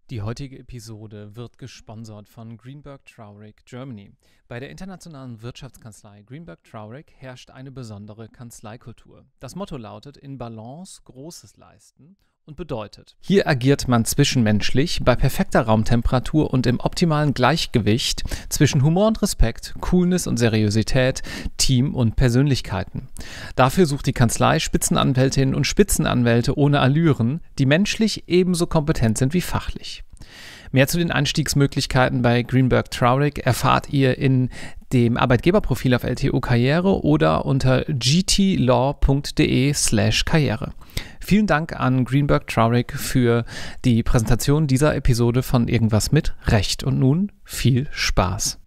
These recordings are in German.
Die heutige Episode wird gesponsert von Greenberg Traurig Germany. Bei der internationalen Wirtschaftskanzlei Greenberg Traurig herrscht eine besondere Kanzleikultur. Das Motto lautet: in Balance Großes leisten und bedeutet: hier agiert man zwischenmenschlich bei perfekter Raumtemperatur und im optimalen Gleichgewicht zwischen Humor und Respekt, Coolness und Seriosität, Team und Persönlichkeiten. Dafür sucht die Kanzlei Spitzenanwältinnen und Spitzenanwälte ohne Allüren, die menschlich ebenso kompetent sind wie fachlich. Mehr zu den Einstiegsmöglichkeiten bei Greenberg Traurig erfahrt ihr in dem Arbeitgeberprofil auf LTO Karriere oder unter gtlaw.de/karriere. Vielen Dank an Greenberg Traurig für die Präsentation dieser Episode von Irgendwas mit Recht. Und nun viel Spaß.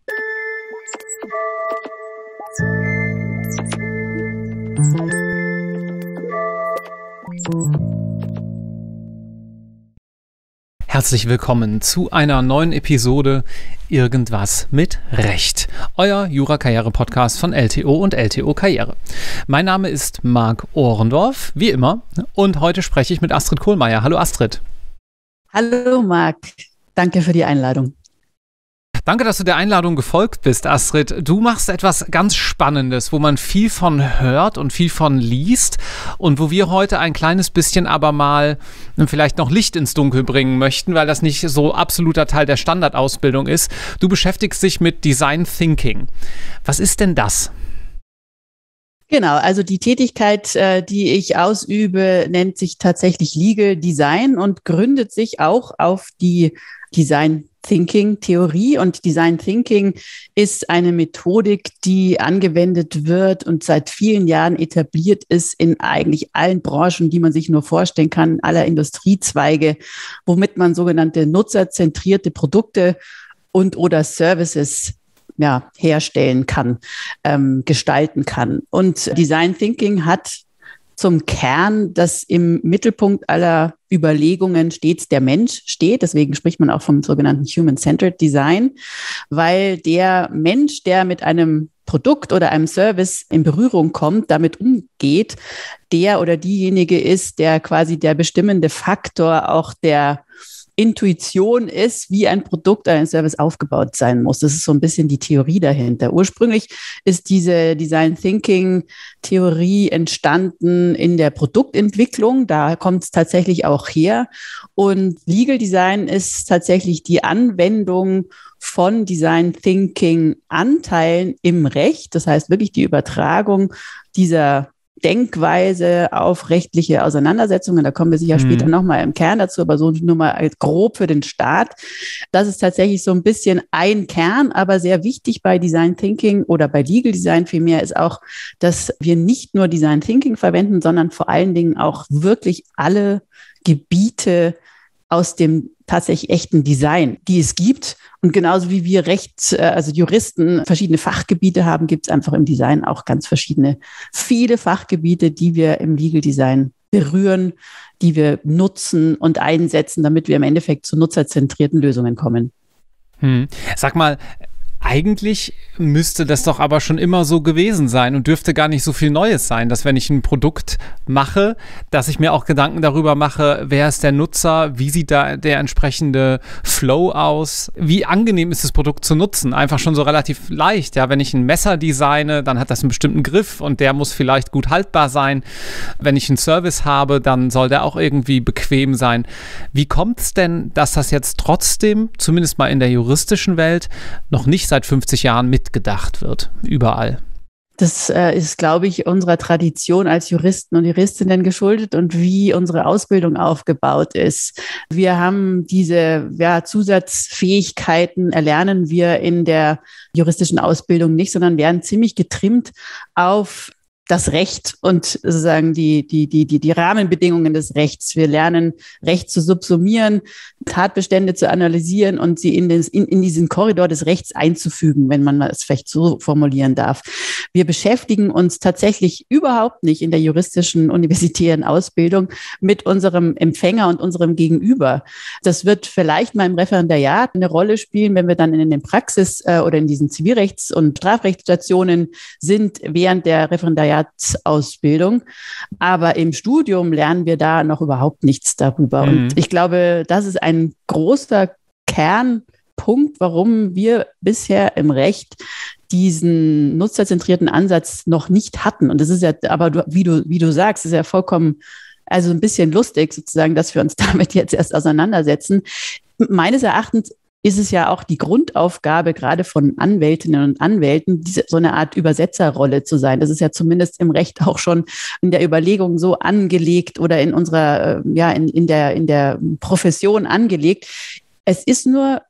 Herzlich willkommen zu einer neuen Episode Irgendwas mit Recht, euer Jura-Karriere-Podcast von LTO und LTO Karriere. Mein Name ist Marc Ohrendorf, wie immer, und heute spreche ich mit Astrid Kohlmeier. Hallo Astrid. Hallo Marc, danke für die Einladung. Danke, dass du der Einladung gefolgt bist, Astrid. Du machst etwas ganz Spannendes, wo man viel von hört und viel von liest und wo wir heute ein kleines bisschen aber mal vielleicht noch Licht ins Dunkel bringen möchten, weil das nicht so absoluter Teil der Standardausbildung ist. Du beschäftigst dich mit Design Thinking. Was ist denn das? Genau, also die Tätigkeit, die ich ausübe, nennt sich tatsächlich Legal Design und gründet sich auch auf die Design Thinking Theorie. Und Design Thinking ist eine Methodik, die angewendet wird und seit vielen Jahren etabliert ist in eigentlich allen Branchen, die man sich nur vorstellen kann, aller Industriezweige, womit man sogenannte nutzerzentrierte Produkte und oder Services herstellen kann, gestalten kann. Und Design Thinking hat zum Kern, dass im Mittelpunkt aller Überlegungen stets der Mensch steht. Deswegen spricht man auch vom sogenannten Human-Centered Design, weil der Mensch, der mit einem Produkt oder einem Service in Berührung kommt, damit umgeht, der oder diejenige ist, der quasi der bestimmende Faktor auch der Intuition ist, wie ein Produkt oder ein Service aufgebaut sein muss. Das ist so ein bisschen die Theorie dahinter. Ursprünglich ist diese Design Thinking Theorie entstanden in der Produktentwicklung. Da kommt es tatsächlich auch her. Und Legal Design ist tatsächlich die Anwendung von Design Thinking Anteilen im Recht. Das heißt wirklich die Übertragung dieser Denkweise auf rechtliche Auseinandersetzungen. Da kommen wir sicher später nochmal im Kern dazu, aber so nur mal grob für den Start. Das ist tatsächlich so ein bisschen ein Kern, aber sehr wichtig bei Design Thinking oder bei Legal Design vielmehr ist auch, dass wir nicht nur Design Thinking verwenden, sondern vor allen Dingen auch wirklich alle Gebiete aus dem tatsächlich echten Design, die es gibt. Und genauso wie wir also Juristen verschiedene Fachgebiete haben, gibt es einfach im Design auch ganz viele Fachgebiete, die wir im Legal Design berühren, die wir nutzen und einsetzen, damit wir im Endeffekt zu nutzerzentrierten Lösungen kommen. Sag mal, eigentlich müsste das doch aber schon immer so gewesen sein und dürfte gar nicht so viel Neues sein, dass wenn ich ein Produkt mache, dass ich mir auch Gedanken darüber mache, wer ist der Nutzer, wie sieht da der entsprechende Flow aus, wie angenehm ist das Produkt zu nutzen, einfach schon so relativ leicht. Ja, wenn ich ein Messer designe, dann hat das einen bestimmten Griff und der muss vielleicht gut haltbar sein. Wenn ich einen Service habe, dann soll der auch irgendwie bequem sein. Wie kommt es denn, dass das jetzt trotzdem, zumindest mal in der juristischen Welt, noch nicht seit 50 Jahren mitgedacht wird, überall? Das ist, glaube ich, unserer Tradition als Juristen und Juristinnen geschuldet und wie unsere Ausbildung aufgebaut ist. Wir haben diese Zusatzfähigkeiten, erlernen wir in der juristischen Ausbildung nicht, sondern werden ziemlich getrimmt auf das Recht und sozusagen die Rahmenbedingungen des Rechts. Wir lernen, Recht zu subsumieren, Tatbestände zu analysieren und sie in diesen Korridor des Rechts einzufügen, wenn man es vielleicht so formulieren darf. Wir beschäftigen uns tatsächlich überhaupt nicht in der juristischen universitären Ausbildung mit unserem Empfänger und unserem Gegenüber. Das wird vielleicht mal im Referendariat eine Rolle spielen, wenn wir dann in den Praxis oder in diesen Zivilrechts- und Strafrechtsstationen sind während der Referendariat Rechtsausbildung. Aber im Studium lernen wir da noch überhaupt nichts darüber. Und ich glaube, das ist ein großer Kernpunkt, warum wir bisher im Recht diesen nutzerzentrierten Ansatz noch nicht hatten. Und das ist ja, aber wie du sagst, ist ja vollkommen, also ein bisschen lustig sozusagen, dass wir uns damit jetzt erst auseinandersetzen. Meines Erachtens ist es ja auch die Grundaufgabe gerade von Anwältinnen und Anwälten, so eine Art Übersetzerrolle zu sein. Das ist ja zumindest im Recht auch schon in der Überlegung so angelegt oder in unserer, in der Profession angelegt. Es ist nur,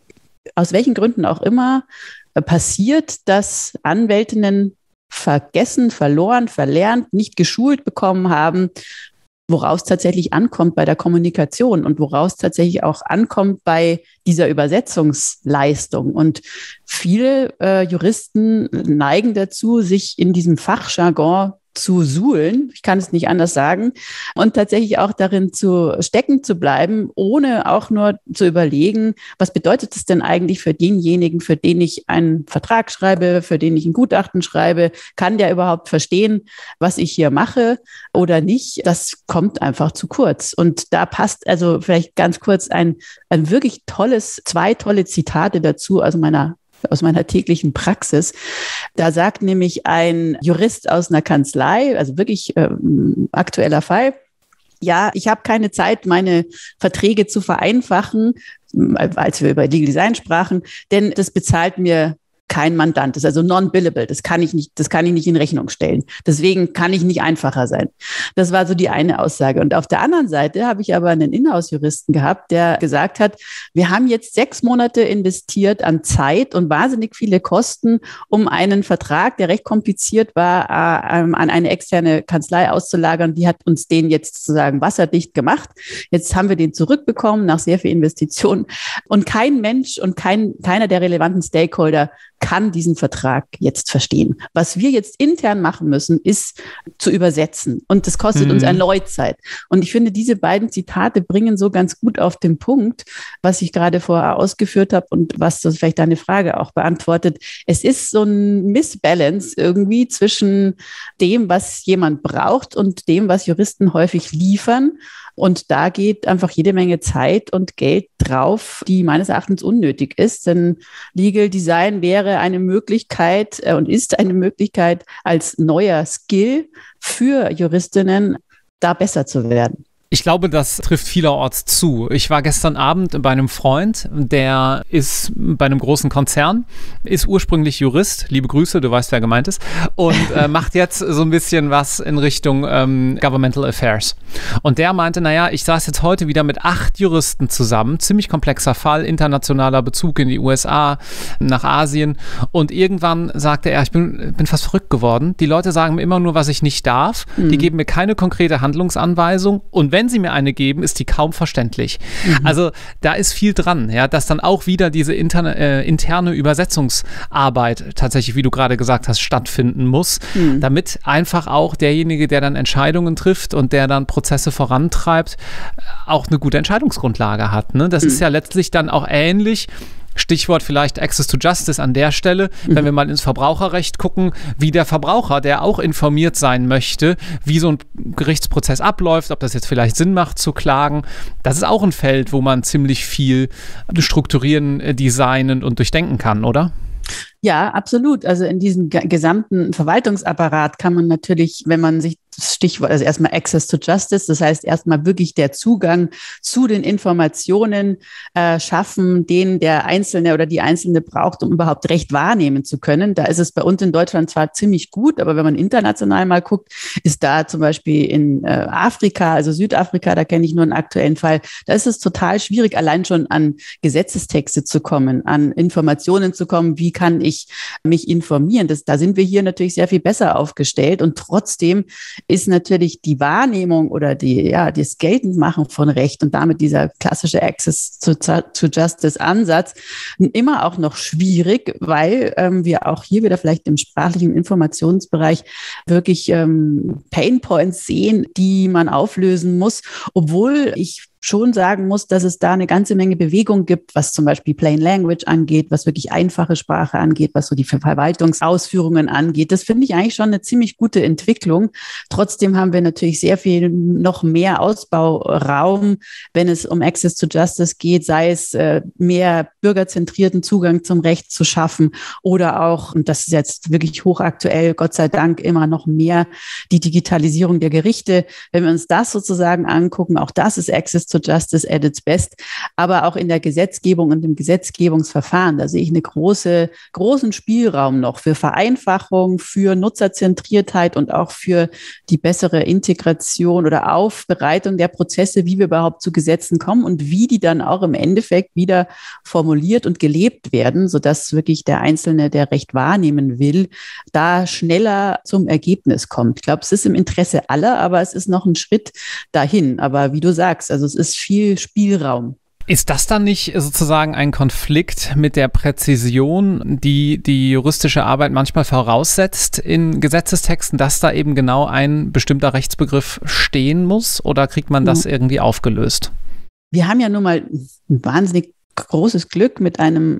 aus welchen Gründen auch immer, passiert, dass Anwältinnen vergessen, verloren, verlernt, nicht geschult bekommen haben, woraus tatsächlich ankommt bei der Kommunikation und woraus tatsächlich auch ankommt bei dieser Übersetzungsleistung. Und viele Juristen neigen dazu, sich in diesem Fachjargon zu suhlen, ich kann es nicht anders sagen, und tatsächlich auch darin zu stecken zu bleiben, ohne auch nur zu überlegen, was bedeutet es denn eigentlich für denjenigen, für den ich einen Vertrag schreibe, für den ich ein Gutachten schreibe, kann der überhaupt verstehen, was ich hier mache oder nicht? Das kommt einfach zu kurz. Und da passt also vielleicht ganz kurz ein wirklich zwei tolle Zitate dazu aus meiner täglichen Praxis. Da sagt nämlich ein Jurist aus einer Kanzlei, also wirklich aktueller Fall, ja, ich habe keine Zeit, meine Verträge zu vereinfachen, als wir über Legal Design sprachen, denn das bezahlt mir kein Mandant, das ist also non-billable, das kann ich nicht in Rechnung stellen. Deswegen kann ich nicht einfacher sein. Das war so die eine Aussage. Und auf der anderen Seite habe ich aber einen Inhouse-Juristen gehabt, der gesagt hat, wir haben jetzt 6 Monate investiert an Zeit und wahnsinnig viele Kosten, um einen Vertrag, der recht kompliziert war, an eine externe Kanzlei auszulagern. Die hat uns den jetzt sozusagen wasserdicht gemacht. Jetzt haben wir den zurückbekommen nach sehr viel Investitionen. Und kein Mensch und keiner der relevanten Stakeholder kann diesen Vertrag jetzt verstehen. Was wir jetzt intern machen müssen, ist zu übersetzen. Und das kostet uns erneut Zeit. Und ich finde, diese beiden Zitate bringen so ganz gut auf den Punkt, was ich gerade vorher ausgeführt habe und was das vielleicht deine Frage auch beantwortet. Es ist so ein Missbalance irgendwie zwischen dem, was jemand braucht und dem, was Juristen häufig liefern. Und da geht einfach jede Menge Zeit und Geld drauf, die meines Erachtens unnötig ist. Denn Legal Design wäre eine Möglichkeit und ist eine Möglichkeit als neuer Skill für Juristinnen, da besser zu werden. Ich glaube, das trifft vielerorts zu. Ich war gestern Abend bei einem Freund, der ist bei einem großen Konzern, ist ursprünglich Jurist, liebe Grüße, du weißt, wer gemeint ist, und macht jetzt so ein bisschen was in Richtung Governmental Affairs. Und der meinte, naja, ich saß jetzt heute wieder mit 8 Juristen zusammen, ziemlich komplexer Fall, internationaler Bezug in die USA, nach Asien, und irgendwann sagte er, ich bin fast verrückt geworden. Die Leute sagen mir immer nur, was ich nicht darf, die geben mir keine konkrete Handlungsanweisung, und wenn sie mir eine geben, ist die kaum verständlich. Also da ist viel dran, ja, dass dann auch wieder diese interne Übersetzungsarbeit tatsächlich, wie du gerade gesagt hast, stattfinden muss, damit einfach auch derjenige, der dann Entscheidungen trifft und der dann Prozesse vorantreibt, auch eine gute Entscheidungsgrundlage hat. Ne? Das ist ja letztlich dann auch ähnlich. Stichwort vielleicht Access to Justice an der Stelle, wenn wir mal ins Verbraucherrecht gucken, wie der Verbraucher, der auch informiert sein möchte, wie so ein Gerichtsprozess abläuft, ob das jetzt vielleicht Sinn macht zu klagen. Das ist auch ein Feld, wo man ziemlich viel strukturieren, designen und durchdenken kann, oder? Ja, absolut. Also in diesem gesamten Verwaltungsapparat kann man natürlich, wenn man sich das Stichwort, also erstmal Access to Justice, das heißt erstmal wirklich der Zugang zu den Informationen schaffen, den der Einzelne oder die Einzelne braucht, um überhaupt Recht wahrnehmen zu können. Da ist es bei uns in Deutschland zwar ziemlich gut, aber wenn man international mal guckt, ist da zum Beispiel in Afrika, also Südafrika, da kenne ich nur einen aktuellen Fall, da ist es total schwierig, allein schon an Gesetzestexte zu kommen, an Informationen zu kommen, wie kann ich mich informieren. Da sind wir hier natürlich sehr viel besser aufgestellt, und trotzdem ist natürlich die Wahrnehmung oder das Geltendmachen von Recht und damit dieser klassische Access to Justice Ansatz immer auch noch schwierig, weil wir auch hier wieder vielleicht im sprachlichen Informationsbereich wirklich Painpoints sehen, die man auflösen muss, obwohl ich schon sagen muss, dass es da eine ganze Menge Bewegung gibt, was zum Beispiel Plain Language angeht, was wirklich einfache Sprache angeht, was so die Verwaltungsausführungen angeht. Das finde ich eigentlich schon eine ziemlich gute Entwicklung. Trotzdem haben wir natürlich sehr viel noch mehr Ausbauraum, wenn es um Access to Justice geht, sei es mehr bürgerzentrierten Zugang zum Recht zu schaffen oder auch, und das ist jetzt wirklich hochaktuell, Gott sei Dank immer noch mehr, die Digitalisierung der Gerichte. Wenn wir uns das sozusagen angucken, auch das ist Access to Justice at its best, aber auch in der Gesetzgebung und im Gesetzgebungsverfahren, da sehe ich einen großen Spielraum noch für Vereinfachung, für Nutzerzentriertheit und auch für die bessere Integration oder Aufbereitung der Prozesse, wie wir überhaupt zu Gesetzen kommen und wie die dann auch im Endeffekt wieder formuliert und gelebt werden, sodass wirklich der Einzelne, der Recht wahrnehmen will, da schneller zum Ergebnis kommt. Ich glaube, es ist im Interesse aller, aber es ist noch ein Schritt dahin. Aber wie du sagst, also es ist viel Spielraum. Ist das dann nicht sozusagen ein Konflikt mit der Präzision, die die juristische Arbeit manchmal voraussetzt in Gesetzestexten, dass da eben genau ein bestimmter Rechtsbegriff stehen muss? Oder kriegt man das irgendwie aufgelöst? Wir haben ja nun mal ein wahnsinnig großes Glück, mit einem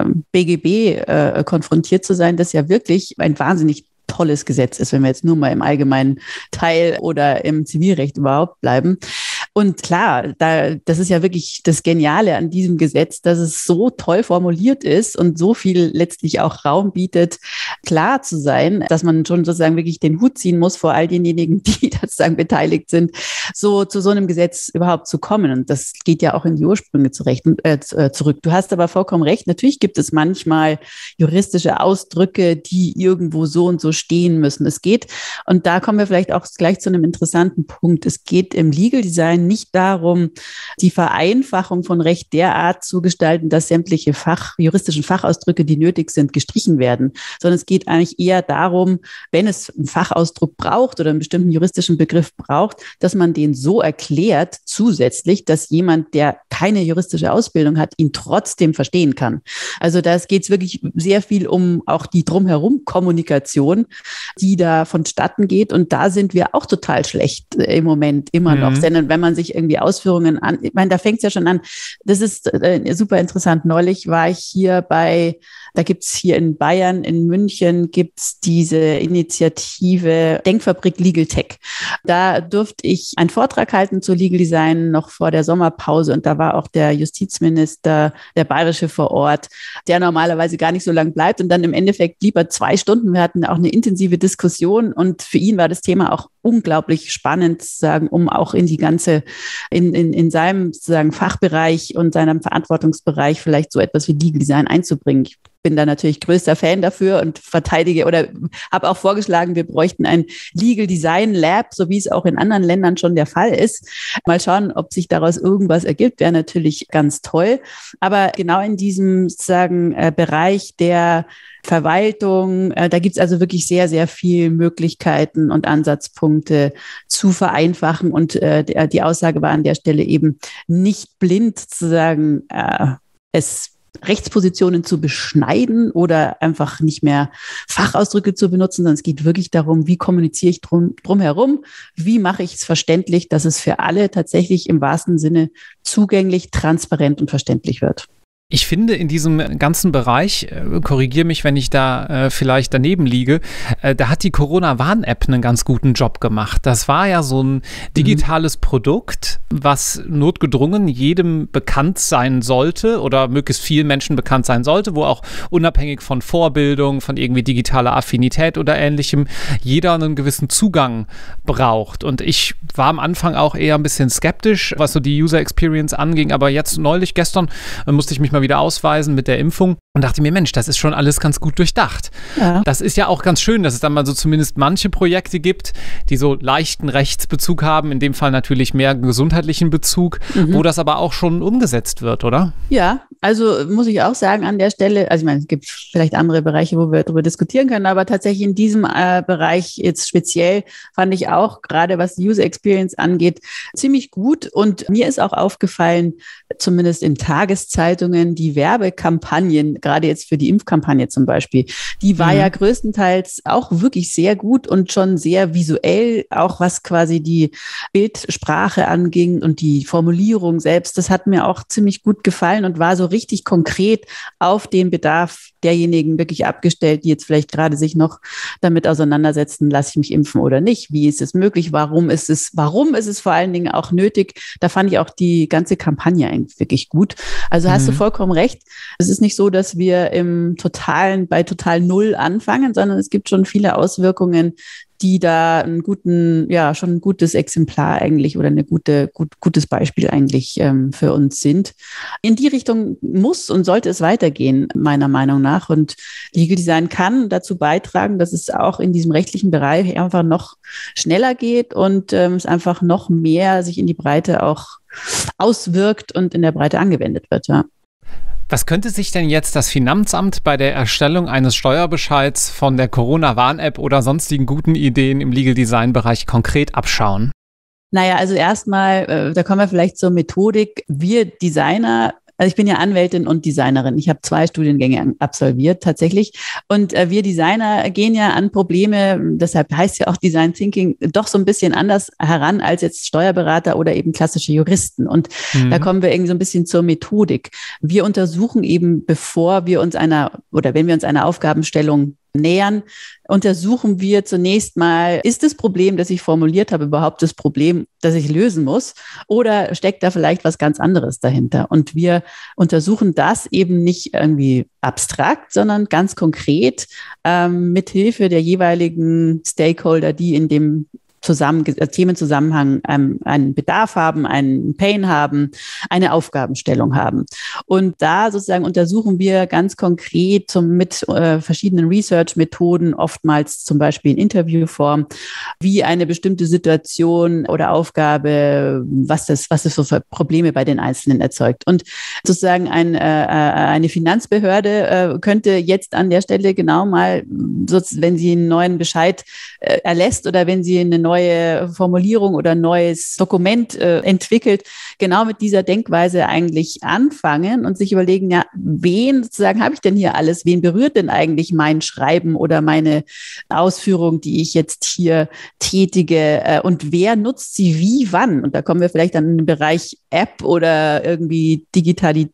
BGB konfrontiert zu sein, das ja wirklich ein wahnsinnig tolles Gesetz ist, wenn wir jetzt nur mal im allgemeinen Teil oder im Zivilrecht überhaupt bleiben. Und klar, das ist ja wirklich das Geniale an diesem Gesetz, dass es so toll formuliert ist und so viel letztlich auch Raum bietet, klar zu sein, dass man schon sozusagen wirklich den Hut ziehen muss vor all denjenigen, die sozusagen beteiligt sind, so zu so einem Gesetz überhaupt zu kommen. Und das geht ja auch in die Ursprünge zurück. Du hast aber vollkommen recht. Natürlich gibt es manchmal juristische Ausdrücke, die irgendwo so und so stehen müssen. Es geht, und da kommen wir vielleicht auch gleich zu einem interessanten Punkt. Es geht im Legal Design nicht darum, die Vereinfachung von Recht derart zu gestalten, dass sämtliche juristischen Fachausdrücke, die nötig sind, gestrichen werden, sondern es geht eigentlich eher darum, wenn es einen Fachausdruck braucht oder einen bestimmten juristischen Begriff braucht, dass man den so erklärt zusätzlich, dass jemand, der keine juristische Ausbildung hat, ihn trotzdem verstehen kann. Also da geht es wirklich sehr viel um auch die Drumherum-Kommunikation, die da vonstatten geht, und da sind wir auch total schlecht im Moment immer noch, denn wenn man sich irgendwie Ausführungen an, ich meine, da fängt es ja schon an, das ist super interessant. Neulich war ich hier da gibt es hier in Bayern, in München, gibt es diese Initiative Denkfabrik Legal Tech. Da durfte ich einen Vortrag halten zu Legal Design noch vor der Sommerpause, und da war auch der Justizminister, der Bayerische, vor Ort, der normalerweise gar nicht so lang bleibt, und dann im Endeffekt blieb er 2 Stunden. Wir hatten auch eine intensive Diskussion, und für ihn war das Thema auch unglaublich spannend, sagen, um auch in die ganze, in seinem sozusagen Fachbereich und seinem Verantwortungsbereich vielleicht so etwas wie Legal Design einzubringen. Ich bin da natürlich größter Fan dafür und verteidige oder habe auch vorgeschlagen, wir bräuchten ein Legal Design Lab, so wie es auch in anderen Ländern schon der Fall ist. Mal schauen, ob sich daraus irgendwas ergibt, wäre natürlich ganz toll. Aber genau in diesem sozusagen Bereich der Verwaltung, da gibt es also wirklich sehr, sehr viele Möglichkeiten und Ansatzpunkte zu vereinfachen. Und die Aussage war an der Stelle eben nicht blind zu sagen, Rechtspositionen zu beschneiden oder einfach nicht mehr Fachausdrücke zu benutzen, sondern es geht wirklich darum, wie kommuniziere ich drumherum, wie mache ich es verständlich, dass es für alle tatsächlich im wahrsten Sinne zugänglich, transparent und verständlich wird. Ich finde, in diesem ganzen Bereich, korrigiere mich, wenn ich da vielleicht daneben liege, da hat die Corona-Warn-App einen ganz guten Job gemacht. Das war ja so ein digitales Produkt, was notgedrungen jedem bekannt sein sollte oder möglichst vielen Menschen bekannt sein sollte, wo auch unabhängig von Vorbildung, von irgendwie digitaler Affinität oder Ähnlichem, jeder einen gewissen Zugang braucht. Und ich war am Anfang auch eher ein bisschen skeptisch, was so die User Experience anging, aber jetzt gestern musste ich mich mal wieder ausweisen mit der Impfung und dachte mir, Mensch, das ist schon alles ganz gut durchdacht. Ja. Das ist ja auch ganz schön, dass es dann mal so zumindest manche Projekte gibt, die so leichten Rechtsbezug haben, in dem Fall natürlich mehr gesundheitlichen Bezug, wo das aber auch schon umgesetzt wird, oder? Ja, also muss ich auch sagen an der Stelle, also ich meine, es gibt vielleicht andere Bereiche, wo wir darüber diskutieren können, aber tatsächlich in diesem Bereich jetzt speziell fand ich auch, gerade was die User Experience angeht, ziemlich gut, und mir ist auch aufgefallen, zumindest in Tageszeitungen, die Werbekampagnen gerade jetzt für die Impfkampagne zum Beispiel, die war ja größtenteils auch wirklich sehr gut und schon sehr visuell, auch was quasi die Bildsprache anging und die Formulierung selbst. Das hat mir auch ziemlich gut gefallen und war so richtig konkret auf den Bedarf derjenigen wirklich abgestellt, die jetzt vielleicht gerade sich noch damit auseinandersetzen, lasse ich mich impfen oder nicht? Wie ist es möglich? Warum ist es vor allen Dingen auch nötig? Da fand ich auch die ganze Kampagne eigentlich wirklich gut. Also hast du vollkommen recht. Es ist nicht so, dass wir bei total Null anfangen, sondern es gibt schon viele Auswirkungen, die da schon ein gutes Exemplar eigentlich oder gutes Beispiel eigentlich für uns sind. In die Richtung muss und sollte es weitergehen, meiner Meinung nach. Und Legal Design kann dazu beitragen, dass es auch in diesem rechtlichen Bereich einfach noch schneller geht und es einfach noch mehr sich in die Breite auch auswirkt und in der Breite angewendet wird, ja. Was könnte sich denn jetzt das Finanzamt bei der Erstellung eines Steuerbescheids von der Corona-Warn-App oder sonstigen guten Ideen im Legal-Design-Bereich konkret abschauen? Naja, also erstmal, da kommen wir vielleicht zur Methodik. Wir Designer, also ich bin ja Anwältin und Designerin. Ich habe 2 Studiengänge absolviert tatsächlich. Und wir Designer gehen ja an Probleme, deshalb heißt ja auch Design Thinking, doch so ein bisschen anders heran als jetzt Steuerberater oder eben klassische Juristen. Und da kommen wir irgendwie so ein bisschen zur Methodik. Wir untersuchen eben, wenn wir uns einer Aufgabenstellung nähern, untersuchen wir zunächst mal, ist das Problem, das ich formuliert habe, überhaupt das Problem, das ich lösen muss? Oder steckt da vielleicht was ganz anderes dahinter? Und wir untersuchen das eben nicht irgendwie abstrakt, sondern ganz konkret mit Hilfe der jeweiligen Stakeholder, die in dem Themenzusammenhang einen Bedarf haben, einen Pain haben, eine Aufgabenstellung haben. Und da sozusagen untersuchen wir ganz konkret mit verschiedenen Research-Methoden, oftmals zum Beispiel in Interviewform, wie eine bestimmte Situation oder Aufgabe, was es für Probleme bei den Einzelnen erzeugt. Und sozusagen eine Finanzbehörde könnte jetzt an der Stelle genau mal, wenn sie einen neuen Bescheid erlässt oder wenn sie eine neue Formulierung oder ein neues Dokument entwickelt, genau mit dieser Denkweise eigentlich anfangen und sich überlegen, ja, wen sozusagen habe ich denn hier alles? Wen berührt denn eigentlich mein Schreiben oder meine Ausführung, die ich jetzt hier tätige? Und wer nutzt sie wie, wann? Und da kommen wir vielleicht dann in den Bereich App oder irgendwie Digitalität.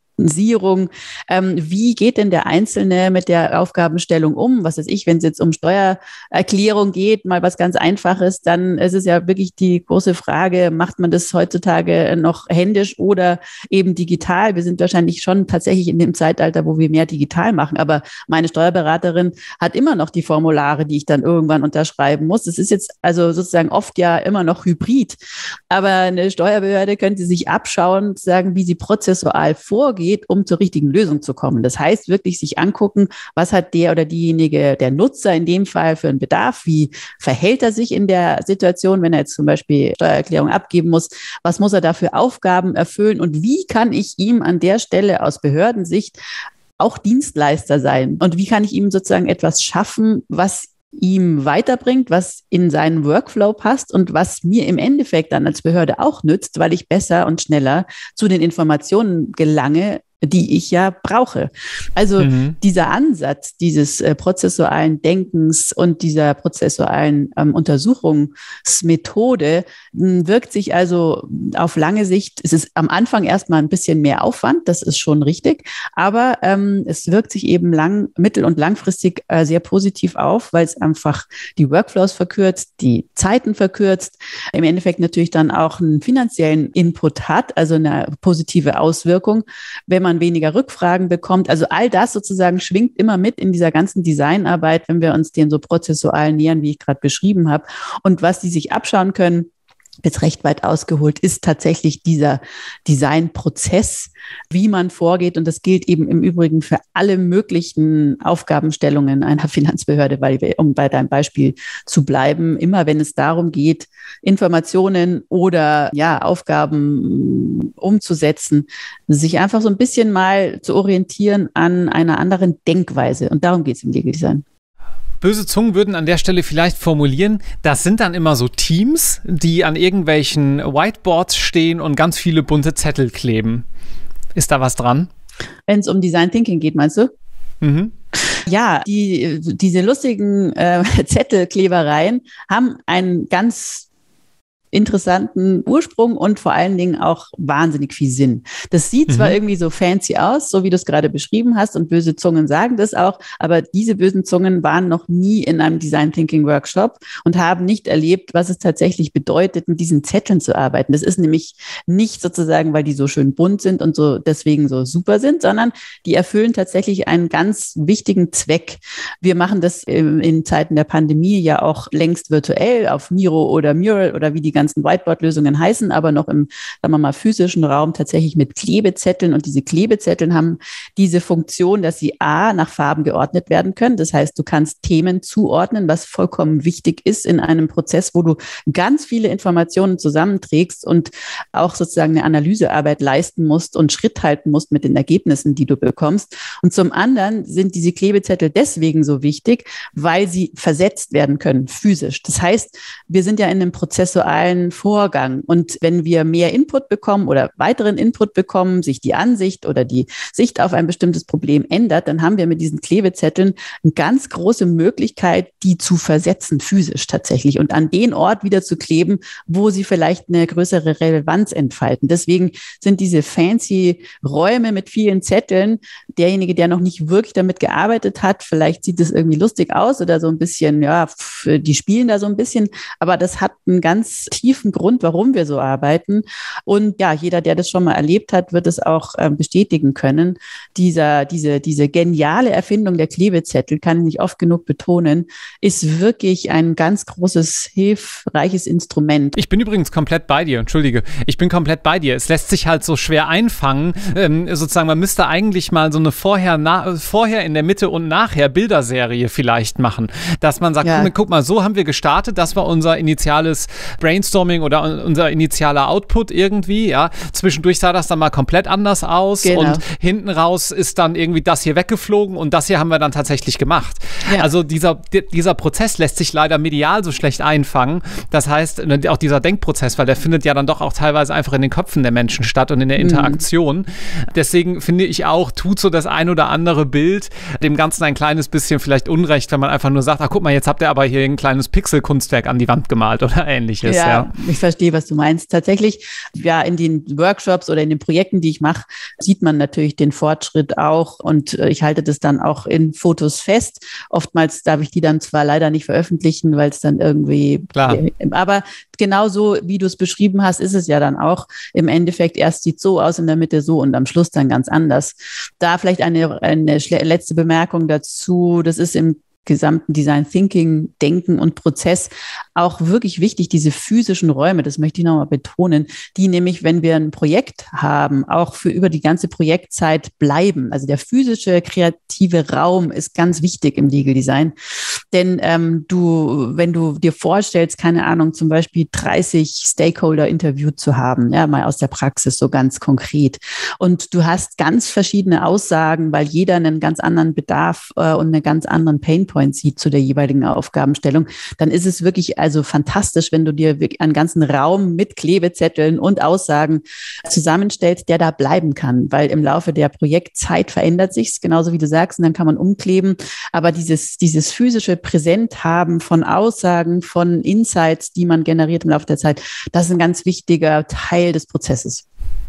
Wie geht denn der Einzelne mit der Aufgabenstellung um? Was weiß ich, wenn es jetzt um Steuererklärung geht, mal was ganz Einfaches, dann ist es ja wirklich die große Frage, macht man das heutzutage noch händisch oder eben digital? Wir sind wahrscheinlich schon tatsächlich in dem Zeitalter, wo wir mehr digital machen, aber meine Steuerberaterin hat immer noch die Formulare, die ich dann irgendwann unterschreiben muss. Das ist jetzt also sozusagen oft ja immer noch hybrid, aber eine Steuerbehörde könnte sich abschauen, sagen, wie sie prozessual vorgeht, um zur richtigen Lösung zu kommen. Das heißt, wirklich sich angucken, was hat der oder diejenige, der Nutzer in dem Fall für einen Bedarf, wie verhält er sich in der Situation, wenn er jetzt zum Beispiel Steuererklärung abgeben muss, was muss er da für Aufgaben erfüllen und wie kann ich ihm an der Stelle aus Behördensicht auch Dienstleister sein und wie kann ich ihm sozusagen etwas schaffen, was ihm weiterbringt, was in seinen Workflow passt und was mir im Endeffekt dann als Behörde auch nützt, weil ich besser und schneller zu den Informationen gelange, die ich ja brauche. Also dieser Ansatz dieses prozessualen Denkens und dieser prozessualen Untersuchungsmethode wirkt sich also auf lange Sicht, es ist am Anfang erstmal ein bisschen mehr Aufwand, das ist schon richtig, aber es wirkt sich eben mittel- und langfristig sehr positiv auf, weil es einfach die Workflows verkürzt, die Zeiten verkürzt, im Endeffekt natürlich dann auch einen finanziellen Input hat, also eine positive Auswirkung, wenn man weniger Rückfragen bekommt. Also all das sozusagen schwingt immer mit in dieser ganzen Designarbeit, wenn wir uns den so prozessual nähern, wie ich gerade beschrieben habe. Und was die sich abschauen können, jetzt recht weit ausgeholt, ist tatsächlich dieser Designprozess, wie man vorgeht. Und das gilt eben im Übrigen für alle möglichen Aufgabenstellungen einer Finanzbehörde, um bei deinem Beispiel zu bleiben, immer wenn es darum geht, Informationen oder Aufgaben umzusetzen, sich einfach so ein bisschen mal zu orientieren an einer anderen Denkweise. Und darum geht es im Legal Design. Böse Zungen würden an der Stelle vielleicht formulieren, das sind dann immer so Teams, die an irgendwelchen Whiteboards stehen und ganz viele bunte Zettel kleben. Ist da was dran? Wenn es um Design Thinking geht, meinst du? Mhm. Ja, diese lustigen Zettelklebereien haben einen ganz interessanten Ursprung und vor allen Dingen auch wahnsinnig viel Sinn. Das sieht zwar irgendwie so fancy aus, so wie du es gerade beschrieben hast, und böse Zungen sagen das auch, aber diese bösen Zungen waren noch nie in einem Design Thinking Workshop und haben nicht erlebt, was es tatsächlich bedeutet, mit diesen Zetteln zu arbeiten. Das ist nämlich nicht sozusagen, weil die so schön bunt sind und so deswegen so super sind, sondern die erfüllen tatsächlich einen ganz wichtigen Zweck. Wir machen das in Zeiten der Pandemie ja auch längst virtuell auf Miro oder Mural oder wie die ganzen Whiteboard-Lösungen heißen, aber noch im, sagen wir mal, physischen Raum tatsächlich mit Klebezetteln. Und diese Klebezetteln haben diese Funktion, dass sie A, nach Farben geordnet werden können. Das heißt, du kannst Themen zuordnen, was vollkommen wichtig ist in einem Prozess, wo du ganz viele Informationen zusammenträgst und auch sozusagen eine Analysearbeit leisten musst und Schritt halten musst mit den Ergebnissen, die du bekommst. Und zum anderen sind diese Klebezettel deswegen so wichtig, weil sie versetzt werden können, physisch. Das heißt, wir sind ja in einem prozessualen Vorgang. Und wenn wir mehr Input bekommen oder weiteren Input bekommen, sich die Ansicht oder die Sicht auf ein bestimmtes Problem ändert, dann haben wir mit diesen Klebezetteln eine ganz große Möglichkeit, die zu versetzen, physisch tatsächlich, und an den Ort wieder zu kleben, wo sie vielleicht eine größere Relevanz entfalten. Deswegen sind diese fancy Räume mit vielen Zetteln, derjenige, der noch nicht wirklich damit gearbeitet hat, vielleicht sieht es irgendwie lustig aus oder so ein bisschen, ja, die spielen da so ein bisschen, aber das hat einen ganz tiefen Grund, warum wir so arbeiten. Und ja, jeder, der das schon mal erlebt hat, wird es auch bestätigen können. Diese geniale Erfindung der Klebezettel, kann ich nicht oft genug betonen, ist wirklich ein ganz großes, hilfreiches Instrument. Ich bin übrigens komplett bei dir, entschuldige. Ich bin komplett bei dir. Es lässt sich halt so schwer einfangen. Sozusagen, man müsste eigentlich mal so eine vorher, in der Mitte und nachher Bilderserie vielleicht machen. Dass man sagt, ja, guck mal, so haben wir gestartet, das war unser initiales Brainstorming oder unser initialer Output irgendwie, ja. Zwischendurch sah das dann mal komplett anders aus, genau, und hinten raus ist dann irgendwie das hier weggeflogen und das hier haben wir dann tatsächlich gemacht. Ja. Also dieser Prozess lässt sich leider medial so schlecht einfangen. Das heißt, auch dieser Denkprozess, weil der findet ja dann doch auch teilweise einfach in den Köpfen der Menschen statt und in der Interaktion. Deswegen finde ich auch, tut so das ein oder andere Bild dem Ganzen ein kleines bisschen vielleicht Unrecht, wenn man einfach nur sagt, ach guck mal, jetzt habt ihr aber hier ein kleines Pixelkunstwerk an die Wand gemalt oder ähnliches. Ja, ich verstehe, was du meinst. Tatsächlich, ja, in den Workshops oder in den Projekten, die ich mache, sieht man natürlich den Fortschritt auch, und ich halte das dann auch in Fotos fest. Oftmals darf ich die dann zwar leider nicht veröffentlichen, weil es dann irgendwie, klar, aber genauso wie du es beschrieben hast, ist es ja dann auch im Endeffekt, erst sieht so aus, in der Mitte so und am Schluss dann ganz anders. Da vielleicht eine letzte Bemerkung dazu. Das ist im gesamten Design Thinking, Denken und Prozess auch wirklich wichtig, diese physischen Räume, das möchte ich nochmal betonen, die nämlich, wenn wir ein Projekt haben, auch für über die ganze Projektzeit bleiben. Also der physische, kreative Raum ist ganz wichtig im Legal Design. Denn wenn du dir vorstellst, keine Ahnung, zum Beispiel 30 Stakeholder interviewt zu haben, ja, mal aus der Praxis so ganz konkret, und du hast ganz verschiedene Aussagen, weil jeder einen ganz anderen Bedarf und einen ganz anderen Painpoint sieht zu der jeweiligen Aufgabenstellung, dann ist es wirklich also fantastisch, wenn du dir wirklich einen ganzen Raum mit Klebezetteln und Aussagen zusammenstellst, der da bleiben kann, weil im Laufe der Projektzeit verändert sich's, genauso wie du sagst, und dann kann man umkleben, aber dieses physische Präsenthaben von Aussagen, von Insights, die man generiert im Laufe der Zeit, das ist ein ganz wichtiger Teil des Prozesses.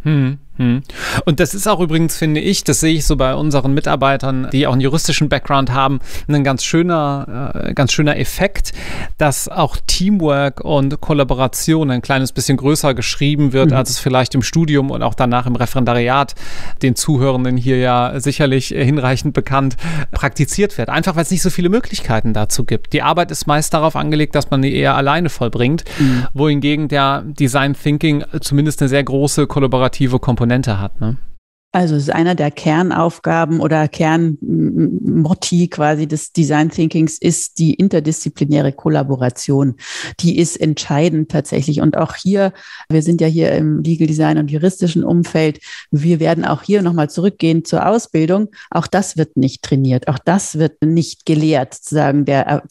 Und das ist auch übrigens, finde ich, das sehe ich so bei unseren Mitarbeitern, die auch einen juristischen Background haben, ein ganz schöner Effekt, dass auch Teamwork und Kollaboration ein kleines bisschen größer geschrieben wird, als es vielleicht im Studium und auch danach im Referendariat, den Zuhörenden hier ja sicherlich hinreichend bekannt, praktiziert wird. Einfach, weil es nicht so viele Möglichkeiten dazu gibt. Die Arbeit ist meist darauf angelegt, dass man die eher alleine vollbringt, wohingegen der Design Thinking zumindest eine sehr große kollaborative Komponente hat, ne? Also es ist einer der Kernaufgaben oder Kernmotti quasi des Design Thinkings ist die interdisziplinäre Kollaboration. Die ist entscheidend tatsächlich. Und auch hier, wir sind ja hier im Legal Design und juristischen Umfeld, wir werden auch hier nochmal zurückgehen zur Ausbildung. Auch das wird nicht trainiert. Auch das wird nicht gelehrt. Sozusagen der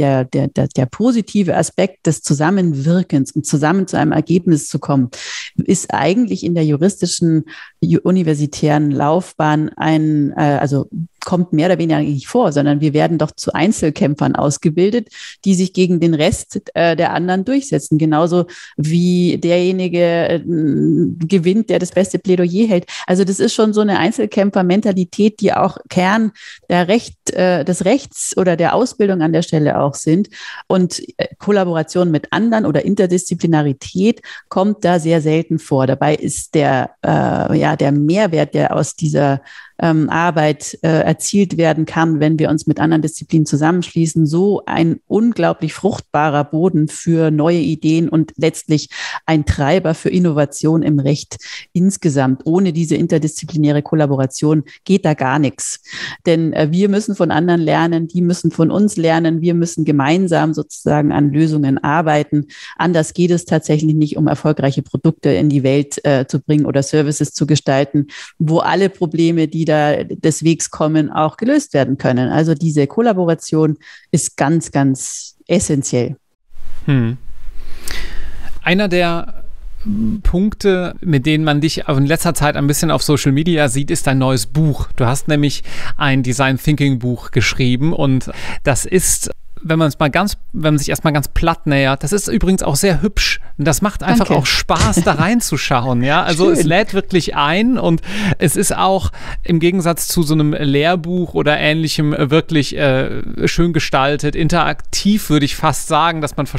positive Aspekt des Zusammenwirkens und zusammen zu einem Ergebnis zu kommen, ist eigentlich in der juristischen universitären Laufbahn also kommt mehr oder weniger nicht vor, sondern wir werden doch zu Einzelkämpfern ausgebildet, die sich gegen den Rest der anderen durchsetzen. Genauso wie derjenige gewinnt, der das beste Plädoyer hält. Also das ist schon so eine Einzelkämpfer-Mentalität, die auch Kern des Rechts oder der Ausbildung an der Stelle auch sind. Und Kollaboration mit anderen oder Interdisziplinarität kommt da sehr selten vor. Dabei ist der Mehrwert, der aus dieser Arbeit erzielt werden kann, wenn wir uns mit anderen Disziplinen zusammenschließen, so ein unglaublich fruchtbarer Boden für neue Ideen und letztlich ein Treiber für Innovation im Recht insgesamt. Ohne diese interdisziplinäre Kollaboration geht da gar nichts. Denn wir müssen von anderen lernen, die müssen von uns lernen, wir müssen gemeinsam sozusagen an Lösungen arbeiten. Anders geht es tatsächlich nicht, um erfolgreiche Produkte in die Welt zu bringen oder Services zu gestalten, wo alle Probleme, die da des Wegs kommen, auch gelöst werden können. Also diese Kollaboration ist ganz, ganz essentiell. Einer der Punkte, mit denen man dich in letzter Zeit ein bisschen auf Social Media sieht, ist dein neues Buch. Du hast nämlich ein Design Thinking Buch geschrieben und das ist, wenn man sich erstmal ganz platt nähert, das ist übrigens auch sehr hübsch. Das macht einfach auch Spaß, da reinzuschauen. Ja? Also Schön. Es lädt wirklich ein und es ist auch im Gegensatz zu so einem Lehrbuch oder Ähnlichem wirklich schön gestaltet, interaktiv, würde ich fast sagen, dass man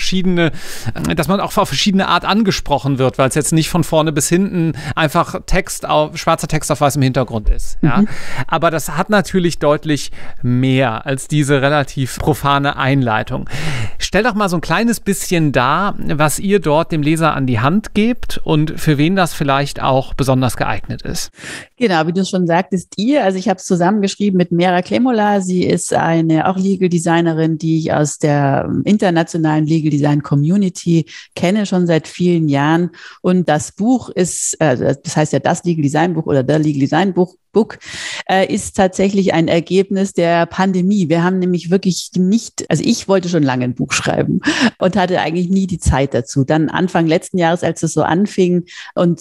auch auf verschiedene Art angesprochen wird, weil es jetzt nicht von vorne bis hinten einfach schwarzer Text auf weißem Hintergrund ist. Ja? Aber das hat natürlich deutlich mehr als diese relativ profane Einleitung. Stell doch mal so ein kleines bisschen dar, was ihr dort dem Leser an die Hand gebt und für wen das vielleicht auch besonders geeignet ist. Genau, wie du schon sagtest, also ich habe es zusammengeschrieben mit Mera Klemola. Sie ist eine auch Legal Designerin, die ich aus der internationalen Legal Design Community kenne, schon seit vielen Jahren. Und das Buch ist, das heißt ja das Legal Design Buch oder The Legal Design Book, ist tatsächlich ein Ergebnis der Pandemie. Wir haben nämlich wirklich ich wollte schon lange ein Buch schreiben und hatte eigentlich nie die Zeit dazu. Dann Anfang letzten Jahres, als es so anfing und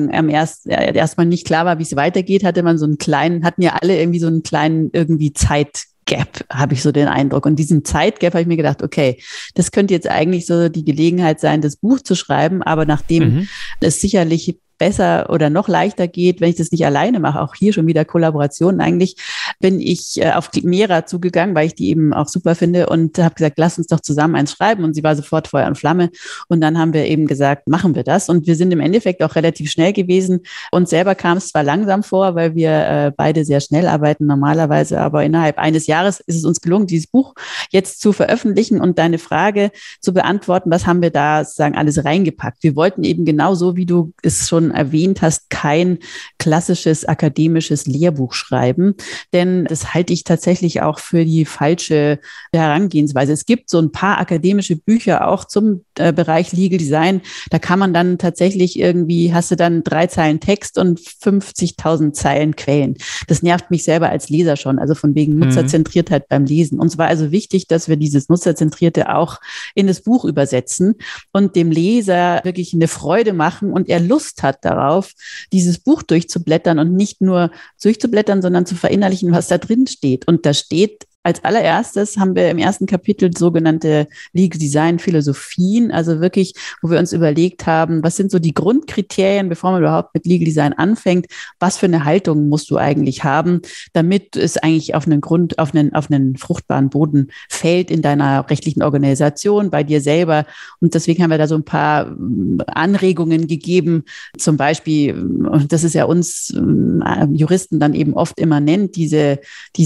erstmal nicht klar war, wie es weitergeht, hatten ja alle irgendwie so einen kleinen Zeitgap, habe ich so den Eindruck. Und diesen Zeitgap habe ich mir gedacht, okay, das könnte jetzt eigentlich so die Gelegenheit sein, das Buch zu schreiben, aber nachdem es sicherlich besser oder noch leichter geht, wenn ich das nicht alleine mache, auch hier schon wieder Kollaboration. Eigentlich bin ich auf Mera zugegangen, weil ich die eben auch super finde und habe gesagt, lass uns doch zusammen eins schreiben und sie war sofort Feuer und Flamme und dann haben wir eben gesagt, machen wir das und wir sind im Endeffekt auch relativ schnell gewesen. Uns selber kam es zwar langsam vor, weil wir beide sehr schnell arbeiten normalerweise, aber innerhalb eines Jahres ist es uns gelungen, dieses Buch jetzt zu veröffentlichen und deine Frage zu beantworten, was haben wir da sozusagen alles reingepackt. Wir wollten eben genauso, wie du es schon erwähnt hast, kein klassisches akademisches Lehrbuch schreiben, denn das halte ich tatsächlich auch für die falsche Herangehensweise. Es gibt so ein paar akademische Bücher auch zum Bereich Legal Design, da kann man dann tatsächlich hast du dann 3 Zeilen Text und 50.000 Zeilen Quellen. Das nervt mich selber als Leser schon, also von wegen Nutzerzentriertheit beim Lesen. Uns war also wichtig, dass wir dieses Nutzerzentrierte auch in das Buch übersetzen und dem Leser wirklich eine Freude machen und er Lust hat darauf, dieses Buch durchzublättern und nicht nur durchzublättern, sondern zu verinnerlichen, was da drin steht. Und da steht als allererstes haben wir im ersten Kapitel sogenannte Legal Design Philosophien, also wirklich, wo wir uns überlegt haben, was sind so die Grundkriterien, bevor man überhaupt mit Legal Design anfängt, was für eine Haltung musst du eigentlich haben, damit es eigentlich auf einen fruchtbaren Boden fällt in deiner rechtlichen Organisation, bei dir selber. Und deswegen haben wir da so ein paar Anregungen gegeben, zum Beispiel, und das ist ja uns Juristen dann eben oft immanent, diese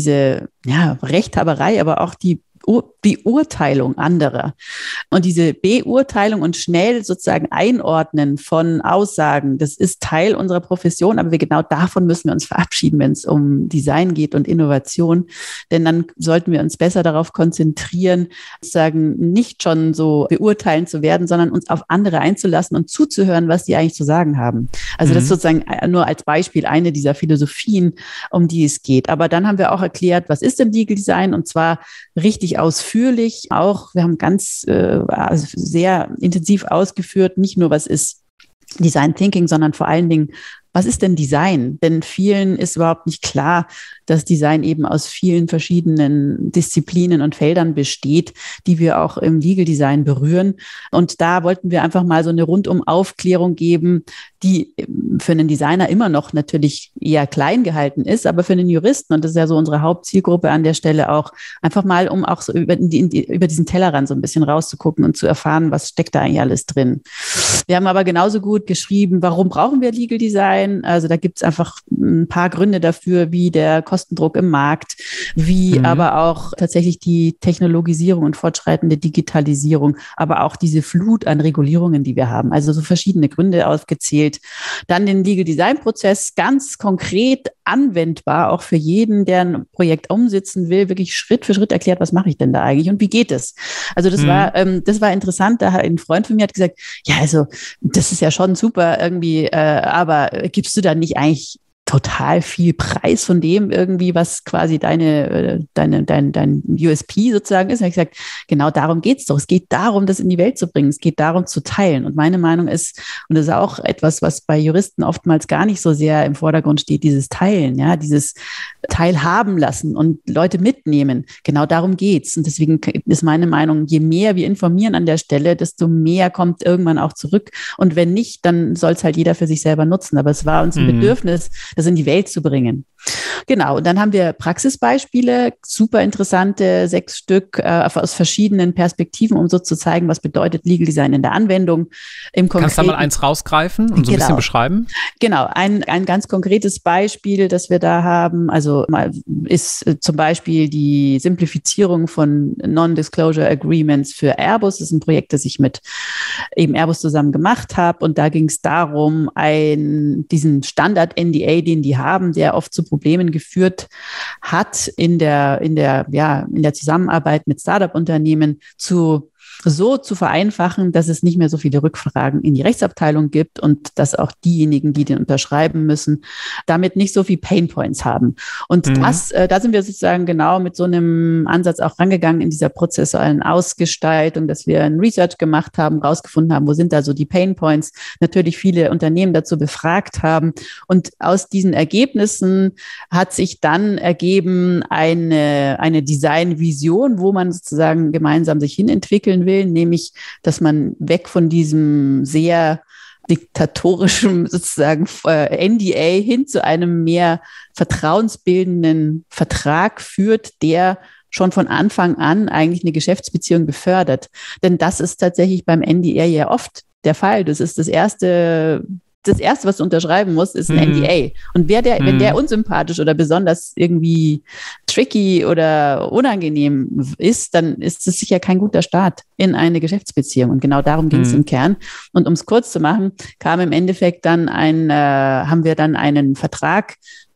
Rechthaberei, aber auch die Beurteilung anderer. Und diese Beurteilung und schnell sozusagen Einordnen von Aussagen, das ist Teil unserer Profession, aber genau davon müssen wir uns verabschieden, wenn es um Design geht und Innovation. Denn dann sollten wir uns besser darauf konzentrieren, sozusagen nicht schon so beurteilen zu werden, sondern uns auf andere einzulassen und zuzuhören, was die eigentlich zu sagen haben. Also das ist sozusagen nur als Beispiel eine dieser Philosophien, um die es geht. Aber dann haben wir auch erklärt, was ist denn Legal Design? Und zwar richtig ausführlich auch. Wir haben sehr intensiv ausgeführt, nicht nur was ist Design Thinking, sondern vor allen Dingen, was ist denn Design? Denn vielen ist überhaupt nicht klar, dass Design eben aus vielen verschiedenen Disziplinen und Feldern besteht, die wir auch im Legal Design berühren. Und da wollten wir einfach mal so eine Rundum-Aufklärung geben, die für einen Designer immer noch natürlich eher klein gehalten ist, aber für einen Juristen, und das ist ja so unsere Hauptzielgruppe an der Stelle auch, einfach mal, um auch so über diesen Tellerrand so ein bisschen rauszugucken und zu erfahren, was steckt da eigentlich alles drin. Wir haben aber genauso gut geschrieben, warum brauchen wir Legal Design? Also da gibt es einfach ein paar Gründe dafür, wie der Kostendruck im Markt, wie aber auch tatsächlich die Technologisierung und fortschreitende Digitalisierung, aber auch diese Flut an Regulierungen, die wir haben. Also so verschiedene Gründe aufgezählt. Dann den Legal Design Prozess ganz konkret anwendbar, auch für jeden, der ein Projekt umsetzen will, wirklich Schritt für Schritt erklärt, was mache ich denn da eigentlich und wie geht es? Also das war interessant. Da hat ein Freund von mir hat gesagt, ja, also das ist ja schon super irgendwie, aber gibst du da nicht eigentlich total viel Preis von dem irgendwie, was quasi dein USP sozusagen ist. Und ich gesagt, genau darum geht es doch. Es geht darum, das in die Welt zu bringen. Es geht darum, zu teilen. Und meine Meinung ist, und das ist auch etwas, was bei Juristen oftmals gar nicht so sehr im Vordergrund steht, dieses Teilen, ja, dieses Teilhaben lassen und Leute mitnehmen. Genau darum geht's. Und deswegen ist meine Meinung, je mehr wir informieren an der Stelle, desto mehr kommt irgendwann auch zurück. Und wenn nicht, dann soll es halt jeder für sich selber nutzen. Aber es war uns ein Bedürfnis, das in die Welt zu bringen. Genau, und dann haben wir Praxisbeispiele, super interessante 6 Stück aus verschiedenen Perspektiven, um so zu zeigen, was bedeutet Legal Design in der Anwendung. Kannst du da mal eins rausgreifen und so ein bisschen beschreiben? Genau, ein ganz konkretes Beispiel, das wir da haben, also ist zum Beispiel die Simplifizierung von Non-Disclosure Agreements für Airbus. Das ist ein Projekt, das ich mit eben Airbus zusammen gemacht habe, und da ging es darum, diesen Standard-NDA, den die haben, der oft zu Problemen geführt hat in der Zusammenarbeit mit Startup-Unternehmen, so zu vereinfachen, dass es nicht mehr so viele Rückfragen in die Rechtsabteilung gibt und dass auch diejenigen, die den unterschreiben müssen, damit nicht so viel Painpoints haben. Und da sind wir sozusagen genau mit so einem Ansatz auch rangegangen in dieser prozessualen Ausgestaltung, dass wir ein Research gemacht haben, rausgefunden haben, wo sind da so die Painpoints, natürlich viele Unternehmen dazu befragt haben. Und aus diesen Ergebnissen hat sich dann ergeben eine Design-Vision, wo man sozusagen gemeinsam sich hinentwickeln will, nämlich, dass man weg von diesem sehr diktatorischen sozusagen NDA hin zu einem mehr vertrauensbildenden Vertrag führt, der schon von Anfang an eigentlich eine Geschäftsbeziehung befördert. Denn das ist tatsächlich beim NDA ja oft der Fall. Das ist das Erste, was du unterschreiben musst, ist ein NDA. Und wenn der unsympathisch oder besonders irgendwie tricky oder unangenehm ist, dann ist es sicher kein guter Start in eine Geschäftsbeziehung. Und genau darum ging es im Kern. Und um es kurz zu machen, kam im Endeffekt dann haben wir dann einen Vertrag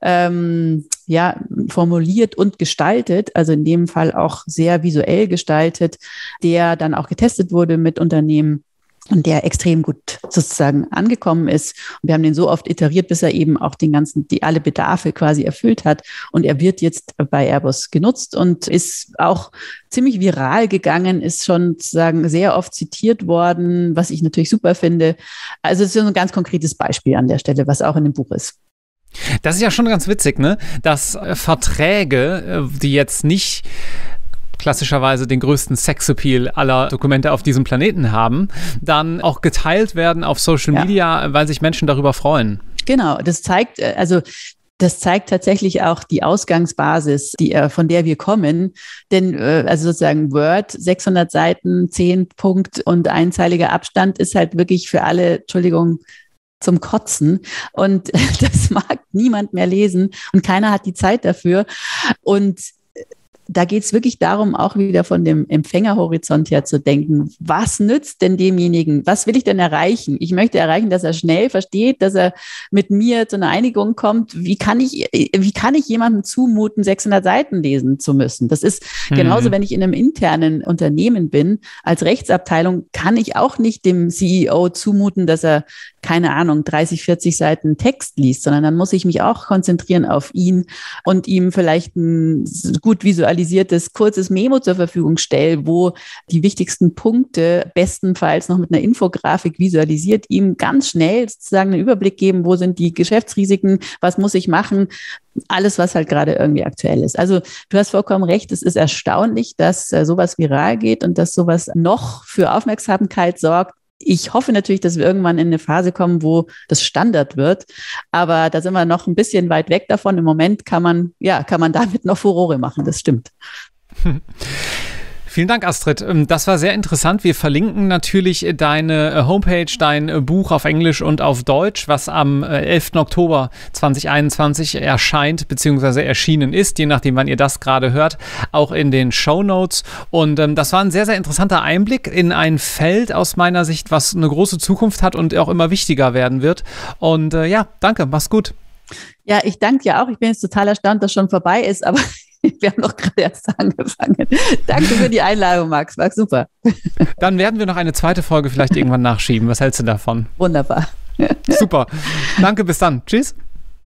formuliert und gestaltet, also in dem Fall auch sehr visuell gestaltet, der dann auch getestet wurde mit Unternehmen und der extrem gut sozusagen angekommen ist. Und wir haben den so oft iteriert, bis er eben auch alle Bedarfe quasi erfüllt hat. Und er wird jetzt bei Airbus genutzt und ist auch ziemlich viral gegangen, ist schon sozusagen sehr oft zitiert worden, was ich natürlich super finde. Also es ist ein ganz konkretes Beispiel an der Stelle, was auch in dem Buch ist. Das ist ja schon ganz witzig, ne? Dass Verträge, die jetzt nicht klassischerweise den größten Sexappeal aller Dokumente auf diesem Planeten haben, dann auch geteilt werden auf Social Media, weil sich Menschen darüber freuen. Genau, das zeigt tatsächlich auch die Ausgangsbasis, von der wir kommen. Denn also sozusagen Word, 600 Seiten, 10 Punkt und einzeiliger Abstand ist halt wirklich für alle, Entschuldigung, zum Kotzen. Und das mag niemand mehr lesen und keiner hat die Zeit dafür. Und da geht es wirklich darum, auch wieder von dem Empfängerhorizont her zu denken. Was nützt denn demjenigen? Was will ich denn erreichen? Ich möchte erreichen, dass er schnell versteht, dass er mit mir zu einer Einigung kommt. Wie kann ich jemandem zumuten, 600 Seiten lesen zu müssen? Das ist genauso, wenn ich in einem internen Unternehmen bin. Als Rechtsabteilung kann ich auch nicht dem CEO zumuten, dass er keine Ahnung, 30, 40 Seiten Text liest, sondern dann muss ich mich auch konzentrieren auf ihn und ihm vielleicht ein gut visualisiertes, kurzes Memo zur Verfügung stelle, wo die wichtigsten Punkte bestenfalls noch mit einer Infografik visualisiert, ihm ganz schnell sozusagen einen Überblick geben, wo sind die Geschäftsrisiken, was muss ich machen, alles, was halt gerade irgendwie aktuell ist. Also du hast vollkommen recht, es ist erstaunlich, dass sowas viral geht und dass sowas noch für Aufmerksamkeit sorgt. Ich hoffe natürlich, dass wir irgendwann in eine Phase kommen, wo das Standard wird. Aber da sind wir noch ein bisschen weit weg davon. Im Moment kann man damit noch Furore machen. Das stimmt. Vielen Dank, Astrid. Das war sehr interessant. Wir verlinken natürlich deine Homepage, dein Buch auf Englisch und auf Deutsch, was am 11. Oktober 2021 erscheint bzw. erschienen ist, je nachdem, wann ihr das gerade hört, auch in den Shownotes. Und das war ein sehr, sehr interessanter Einblick in ein Feld aus meiner Sicht, was eine große Zukunft hat und auch immer wichtiger werden wird. Und danke, mach's gut. Ja, ich danke dir auch. Ich bin jetzt total erstaunt, dass schon vorbei ist, aber wir haben doch gerade erst angefangen. Danke für die Einladung, Max. War super. Dann werden wir noch eine zweite Folge vielleicht irgendwann nachschieben. Was hältst du davon? Wunderbar. Super. Danke, bis dann. Tschüss.